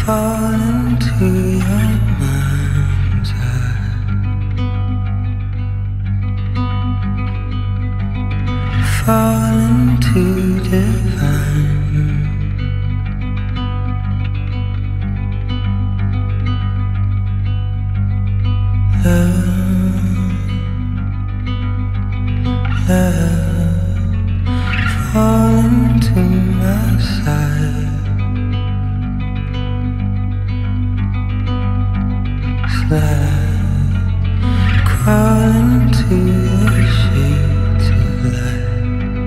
fall into your mind's eye. Fall into divine. Love, fall into my side. Slide, crawl into the shades of light.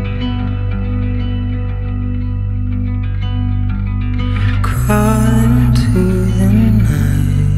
Crawl into the night.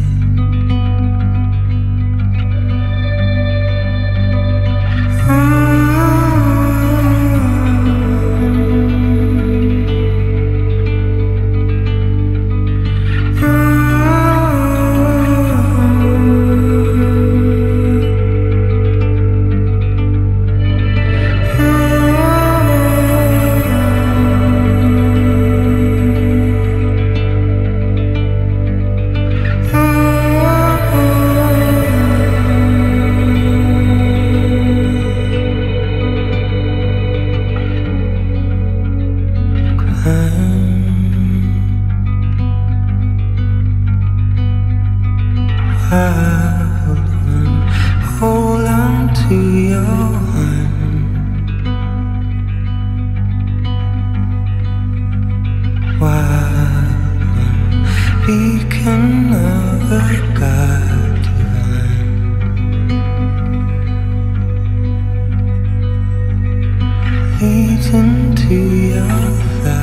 Wild one, hold on to your hand. Wild one, beacon of a God divine. Leads into your life.